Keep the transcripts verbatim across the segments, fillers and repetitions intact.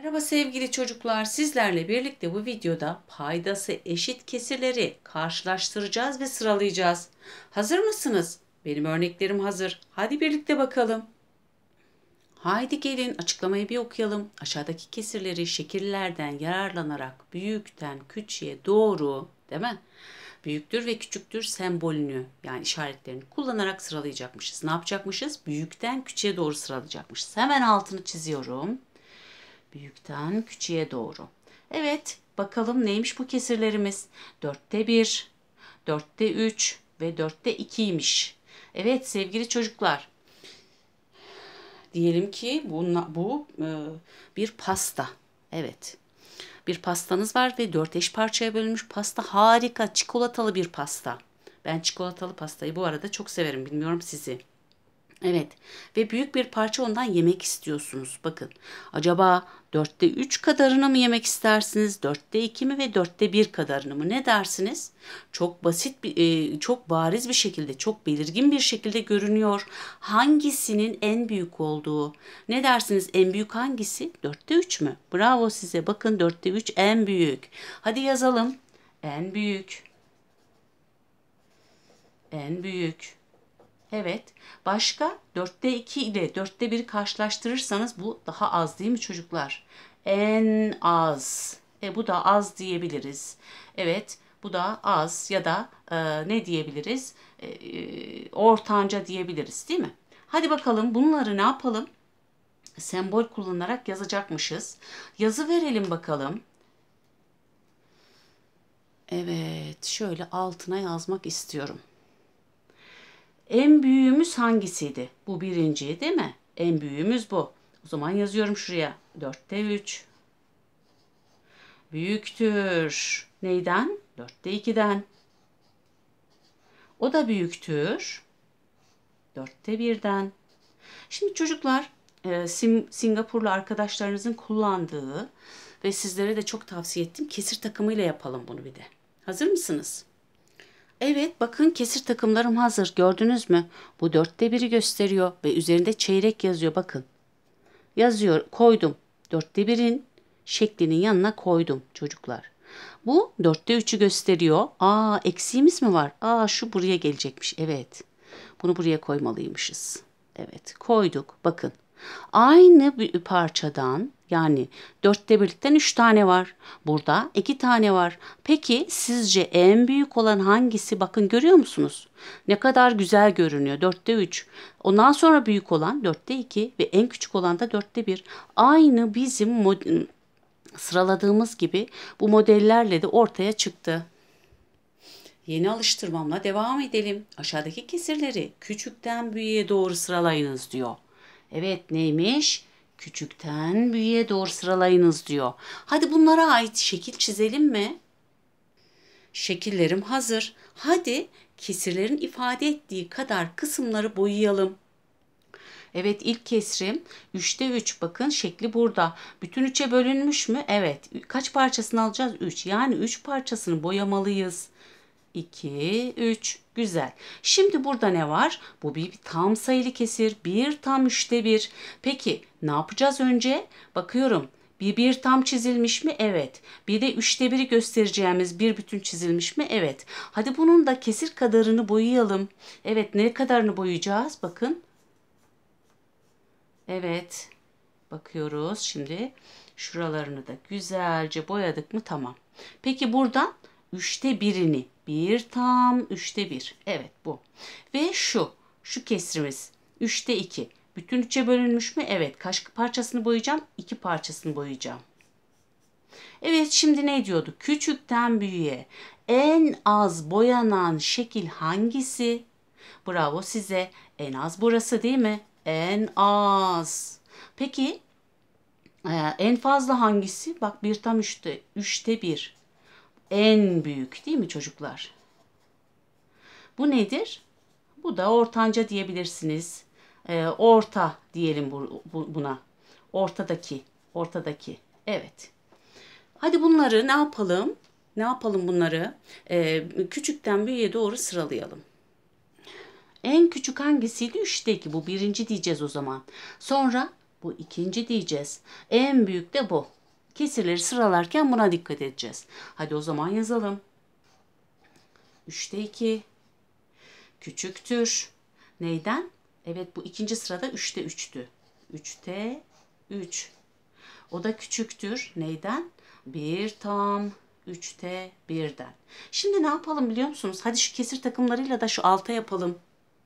Merhaba sevgili çocuklar. Sizlerle birlikte bu videoda paydası eşit kesirleri karşılaştıracağız ve sıralayacağız. Hazır mısınız? Benim örneklerim hazır. Hadi birlikte bakalım. Haydi gelin açıklamayı bir okuyalım. Aşağıdaki kesirleri şekillerden yararlanarak büyükten küçüğe doğru, değil mi? Büyüktür ve küçüktür sembolünü yani işaretlerini kullanarak sıralayacakmışız. Ne yapacakmışız? Büyükten küçüğe doğru sıralayacakmışız. Hemen altını çiziyorum. Büyükten küçüğe doğru. Evet, bakalım neymiş bu kesirlerimiz? dörtte bir, dörtte üç ve dörtte ikiymiş. Evet sevgili çocuklar. Diyelim ki bu, bu e, bir pasta. Evet. Bir pastanız var ve dört eş parçaya bölünmüş pasta. Harika, çikolatalı bir pasta. Ben çikolatalı pastayı bu arada çok severim. Bilmiyorum sizi. Evet ve büyük bir parça ondan yemek istiyorsunuz. Bakın acaba dörtte üç kadarını mı yemek istersiniz? Dörtte iki mi ve dörtte bir kadarını mı? Ne dersiniz? Çok basit, bir, e, çok bariz bir şekilde, çok belirgin bir şekilde görünüyor. Hangisinin en büyük olduğu? Ne dersiniz? En büyük hangisi? Dörtte üç mü? Bravo size. Bakın dörtte üç en büyük. Hadi yazalım. En büyük. En büyük. Evet. Başka dörtte iki ile dörtte biri karşılaştırırsanız bu daha az değil mi çocuklar? En az. E, bu da az diyebiliriz. Evet. Bu da az ya da e, ne diyebiliriz? E, e, ortanca diyebiliriz değil mi? Hadi bakalım bunları ne yapalım? Sembol kullanarak yazacakmışız. Yazı verelim bakalım. Evet. Şöyle altına yazmak istiyorum. En büyüğümüz hangisiydi? Bu birinci değil mi? En büyüğümüz bu. O zaman yazıyorum şuraya. dörtte üç. Büyüktür. Neyden? dörtte ikiden. O da büyüktür. dörtte birden. Şimdi çocuklar e, Singapurlu arkadaşlarınızın kullandığı ve sizlere de çok tavsiye ettim. Kesir takımıyla yapalım bunu bir de. Hazır mısınız? Evet bakın kesir takımlarım hazır gördünüz mü? Bu dörtte biri gösteriyor ve üzerinde çeyrek yazıyor bakın. Yazıyor koydum. Dörtte birin şeklinin yanına koydum çocuklar. Bu dörtte üçü gösteriyor. Aa eksiğimiz mi var? Aa şu buraya gelecekmiş. Evet. Bunu buraya koymalıymışız. Evet koyduk bakın. Aynı bir parçadan yani dörtte birlikten üç tane var. Burada iki tane var. Peki sizce en büyük olan hangisi? Bakın görüyor musunuz? Ne kadar güzel görünüyor. Dörtte üç. Ondan sonra büyük olan dörtte iki ve en küçük olan da dörtte bir. Aynı bizim sıraladığımız gibi bu modellerle de ortaya çıktı. Yeni alıştırmamla devam edelim. Aşağıdaki kesirleri küçükten büyüğe doğru sıralayınız diyor. Evet neymiş? Küçükten büyüğe doğru sıralayınız diyor. Hadi bunlara ait şekil çizelim mi? Şekillerim hazır. Hadi kesirlerin ifade ettiği kadar kısımları boyayalım. Evet ilk kesrim üçte üç. Bakın şekli burada. Bütün üçe bölünmüş mü? Evet. Kaç parçasını alacağız? üç. Yani üç parçasını boyamalıyız. iki, üç. Güzel. Şimdi burada ne var? Bu bir, bir tam sayılı kesir. bir tam üçte bir. Peki ne yapacağız önce? Bakıyorum. Bir bir tam çizilmiş mi? Evet. Bir de üçte biri göstereceğimiz bir bütün çizilmiş mi? Evet. Hadi bunun da kesir kadarını boyayalım. Evet ne kadarını boyayacağız? Bakın. Evet. Bakıyoruz şimdi. Şuralarını da güzelce boyadık mı? Tamam. Peki buradan üçte birini. Bir tam üçte bir. Evet bu. Ve şu. Şu kesrimiz. Üçte iki. Bütün üçe bölünmüş mü? Evet. Kaç parçasını boyayacağım? İki parçasını boyayacağım. Evet şimdi ne diyordu? Küçükten büyüğe en az boyanan şekil hangisi? Bravo size. En az burası değil mi? En az. Peki e, en fazla hangisi? Bak bir tam üçte. Üçte bir. En büyük değil mi çocuklar? Bu nedir? Bu da ortanca diyebilirsiniz. E, orta diyelim bu, bu, buna. Ortadaki. Ortadaki. Evet. Hadi bunları ne yapalım? Ne yapalım bunları? E, küçükten büyüğe doğru sıralayalım. En küçük hangisiydi? üçte iki. Bu birinci diyeceğiz o zaman. Sonra bu ikinci diyeceğiz. En büyük de bu. Kesirleri sıralarken buna dikkat edeceğiz. Hadi o zaman yazalım. üçte iki küçüktür. Neyden? Evet, bu ikinci sırada üçte üçtü. üçte üç. O da küçüktür. Neyden? bir tam üçte birden. Şimdi ne yapalım biliyor musunuz? Hadi şu kesir takımlarıyla da şu alta yapalım.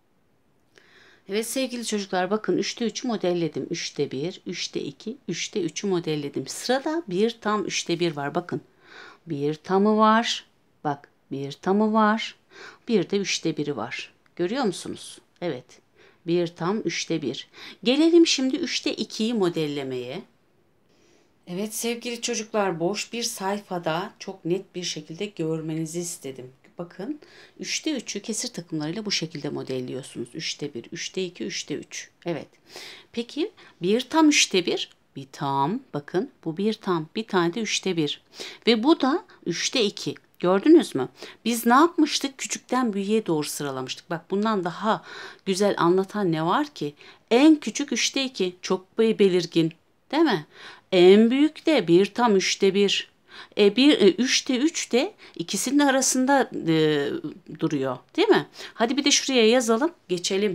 Evet sevgili çocuklar, bakın üçte üçü modelledim. üçte bir, üçte iki, üçte üçü modelledim. Sırada bir tam üçte bir var. Bakın bir tamı var. Bak bir tamı var. Bir de üçte biri var. Görüyor musunuz? Evet. Bir tam üçte bir. Gelelim şimdi üçte ikiyi modellemeye. Evet sevgili çocuklar, boş bir sayfada çok net bir şekilde görmenizi istedim. Bakın üçte üçü kesir takımlarıyla bu şekilde modelliyorsunuz. üçte bir, üçte iki, üçte üç. Evet. Peki bir tam üçte bir, bir tam, bakın bu bir tam, bir tane de üçte bir. Ve bu da üçte iki. Gördünüz mü? Biz ne yapmıştık? Küçükten büyüğe doğru sıralamıştık. Bak bundan daha güzel anlatan ne var ki? En küçük üçte iki. Çok belirgin. Değil mi? En büyük de bir tam üçte bir. E, bir, e, üçte üç de ikisinin arasında e, duruyor. Değil mi? Hadi bir de şuraya yazalım. Geçelim.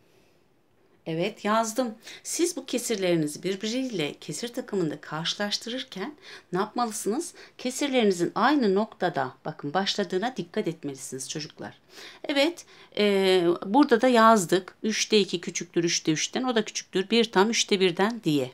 Evet yazdım. Siz bu kesirlerinizi birbiriyle kesir takımında karşılaştırırken ne yapmalısınız? Kesirlerinizin aynı noktada bakın başladığına dikkat etmelisiniz çocuklar. Evet e, burada da yazdık. üçte iki küçüktür üçte üçten, o da küçüktür bir tam üçte birden diye.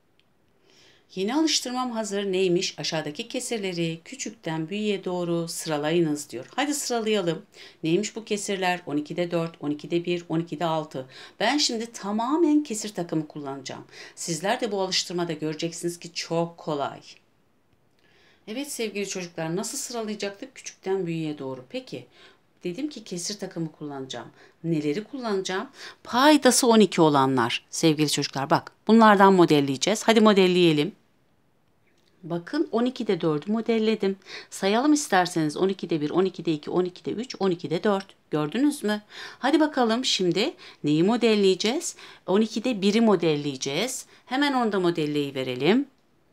Yeni alıştırmam hazır. Neymiş? Aşağıdaki kesirleri küçükten büyüğe doğru sıralayınız diyor. Hadi sıralayalım. Neymiş bu kesirler? on ikide dört, on ikide bir, on ikide altı. Ben şimdi tamamen kesir takımı kullanacağım. Sizler de bu alıştırmada göreceksiniz ki çok kolay. Evet sevgili çocuklar, nasıl sıralayacaktık? Küçükten büyüğe doğru. Peki dedim ki kesir takımı kullanacağım. Neleri kullanacağım? Paydası on iki olanlar sevgili çocuklar. Bak bunlardan modelleyeceğiz. Hadi modelleyelim. Bakın on ikide dördü modelledim. Sayalım isterseniz on ikide bir, on ikide iki, on ikide üç, on ikide dört. Gördünüz mü? Hadi bakalım şimdi neyi modelleyeceğiz? on ikide biri modelleyeceğiz. Hemen onu da modelleyiverelim.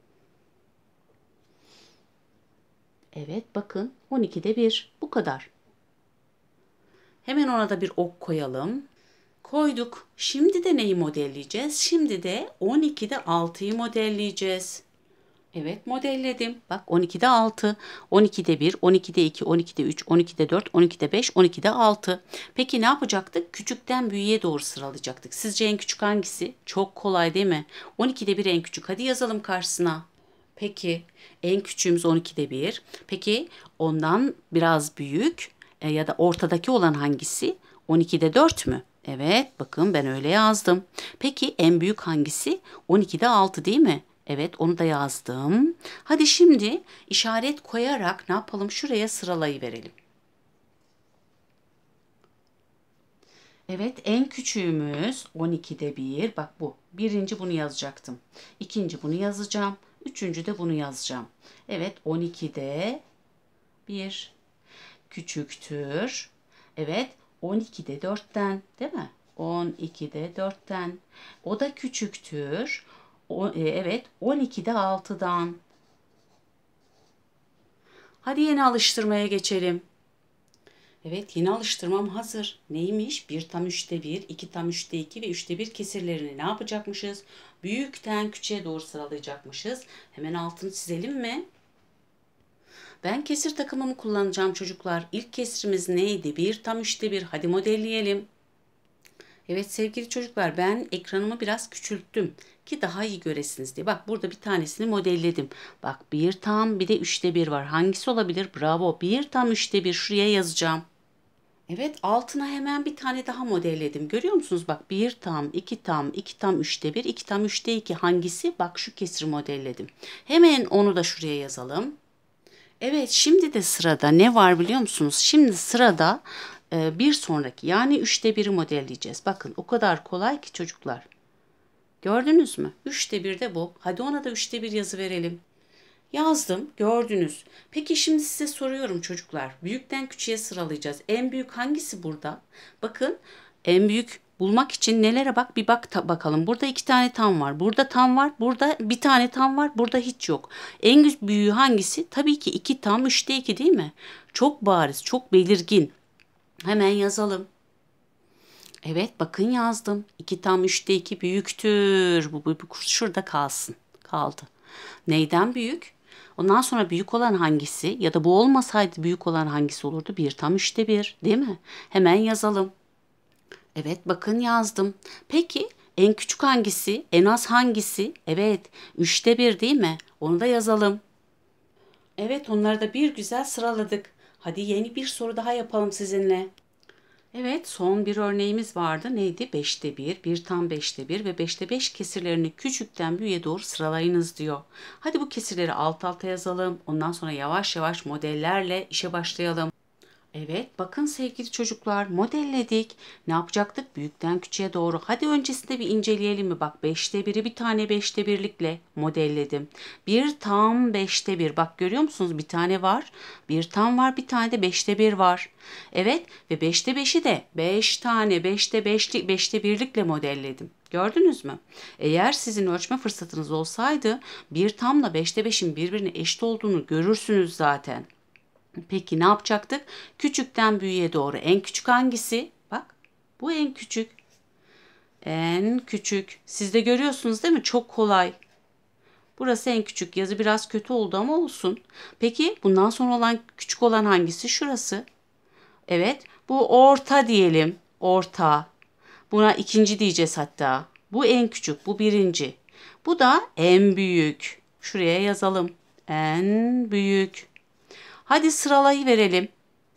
Evet bakın on ikide bir bu kadar. Hemen ona da bir ok koyalım. Koyduk. Şimdi de neyi modelleyeceğiz? Şimdi de on ikide altıyı modelleyeceğiz. Evet modelledim. Bak on ikide altı, on ikide bir, on ikide iki, on ikide üç, on ikide dört, on ikide beş, on ikide altı. Peki ne yapacaktık? Küçükten büyüğe doğru sıralayacaktık. Sizce en küçük hangisi? Çok kolay değil mi? on ikide bir en küçük. Hadi yazalım karşısına. Peki en küçüğümüz on ikide bir. Peki ondan biraz büyük e, ya da ortadaki olan hangisi? on ikide dört mü? Evet bakın ben öyle yazdım. Peki en büyük hangisi? on ikide altı değil mi? Evet onu da yazdım. Hadi şimdi işaret koyarak ne yapalım? Şuraya sıralayıverelim. Evet en küçüğümüz on ikide bir. Bak bu. Birinci bunu yazacaktım. İkinci bunu yazacağım. Üçüncü de bunu yazacağım. Evet on ikide bir küçüktür. Evet on ikide dörtten değil mi? on ikide dörtten. O da küçüktür. O, e, evet on ikide altıdan. Hadi yeni alıştırmaya geçelim. Evet yeni alıştırmam hazır. Neymiş? bir tam üçte bir, iki tam üçte iki ve üçte bir kesirlerini ne yapacakmışız? Büyükten küçüğe doğru sıralayacakmışız. Hemen altını çizelim mi? Ben kesir takımımı kullanacağım çocuklar. İlk kesrimiz neydi? bir tam üçte bir. Hadi modelleyelim. Evet sevgili çocuklar ben ekranımı biraz küçülttüm ki daha iyi göresiniz diye. Bak burada bir tanesini modelledim. Bak bir tam bir de üçte bir var. Hangisi olabilir? Bravo. bir tam üçte bir şuraya yazacağım. Evet altına hemen bir tane daha modelledim. Görüyor musunuz? Bak bir tam, iki tam, iki tam üçte bir, iki tam üçte iki hangisi? Bak şu kesri modelledim. Hemen onu da şuraya yazalım. Evet şimdi de sırada ne var biliyor musunuz? Şimdi sırada e, bir sonraki yani üçte biri modelleyeceğiz. Bakın o kadar kolay ki çocuklar. Gördünüz mü? üçte bir de bu. Hadi ona da üçte bir yazı verelim. Yazdım gördünüz. Peki şimdi size soruyorum çocuklar. Büyükten küçüğe sıralayacağız. En büyük hangisi burada? Bakın en büyük bulmak için nelere bak bir bak ta- bakalım. Burada iki tane tam var. Burada tam var. Burada bir tane tam var. Burada hiç yok. En güç- büyüğü hangisi? Tabii ki iki tam üçte iki değil mi? Çok bariz, çok belirgin. Hemen yazalım. Evet bakın yazdım. iki tam üçte iki büyüktür. Bu, bu, bu şurada kalsın. Kaldı. Neyden büyük? Ondan sonra büyük olan hangisi? Ya da bu olmasaydı büyük olan hangisi olurdu? bir tam üçte bir değil mi? Hemen yazalım. Evet bakın yazdım. Peki en küçük hangisi? En az hangisi? Evet üçte bir değil mi? Onu da yazalım. Evet onları da bir güzel sıraladık. Hadi yeni bir soru daha yapalım sizinle. Evet son bir örneğimiz vardı. Neydi? beşte bir, bir tam beşte bir ve beşte beş kesirlerini küçükten büyüğe doğru sıralayınız diyor. Hadi bu kesirleri alt alta yazalım. Ondan sonra yavaş yavaş modellerle işe başlayalım. Evet, bakın sevgili çocuklar modelledik. Ne yapacaktık? Büyükten küçüğe doğru. Hadi öncesinde bir inceleyelim mi? Bak beşte biri bir tane beşte birlikle modelledim. Bir tam beşte bir. Bak görüyor musunuz? Bir tane var. Bir tam var. Bir tane de beşte bir var. Evet ve beşte beşi de beş tane beşte beşlik beşte birlikle modelledim. Gördünüz mü? Eğer sizin ölçme fırsatınız olsaydı bir tamla beşte beşin birbirine eşit olduğunu görürsünüz zaten. Peki ne yapacaktık? Küçükten büyüğe doğru. En küçük hangisi? Bak bu en küçük. En küçük. Siz de görüyorsunuz değil mi? Çok kolay. Burası en küçük. Yazı biraz kötü oldu ama olsun. Peki bundan sonra olan küçük olan hangisi? Şurası. Evet. Bu orta diyelim. Orta. Buna ikinci diyeceğiz hatta. Bu en küçük. Bu birinci. Bu da en büyük. Şuraya yazalım. En büyük. Hadi sıralayı verelim.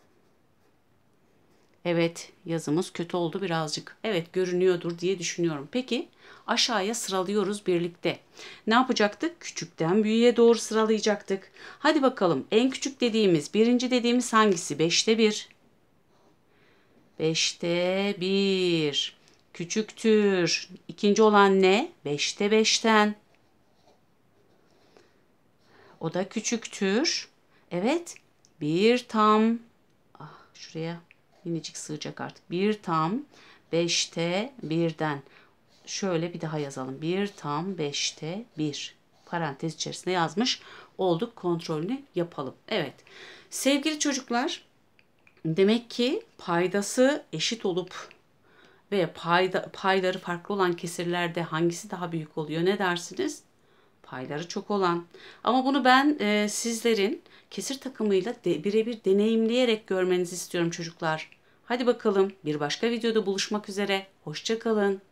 Evet, yazımız kötü oldu birazcık. Evet, görünüyordur diye düşünüyorum. Peki, aşağıya sıralıyoruz birlikte. Ne yapacaktık? Küçükten büyüğe doğru sıralayacaktık. Hadi bakalım. En küçük dediğimiz, birinci dediğimiz hangisi? Beşte bir. Beşte bir. Küçüktür. İkinci olan ne? Beşte beşten. O da küçüktür. Evet. Bir tam. Ah, şuraya minicik sığacak artık. Bir tam beşte birden. Şöyle bir daha yazalım. Bir tam beşte bir. Parantez içerisinde yazmış olduk. Kontrolünü yapalım. Evet. Sevgili çocuklar, demek ki paydası eşit olup ve payda, payları farklı olan kesirlerde hangisi daha büyük oluyor? Ne dersiniz? Payları çok olan. Ama bunu ben e, sizlerin kesir takımıyla de, birebir deneyimleyerek görmenizi istiyorum çocuklar. Hadi bakalım bir başka videoda buluşmak üzere. Hoşça kalın.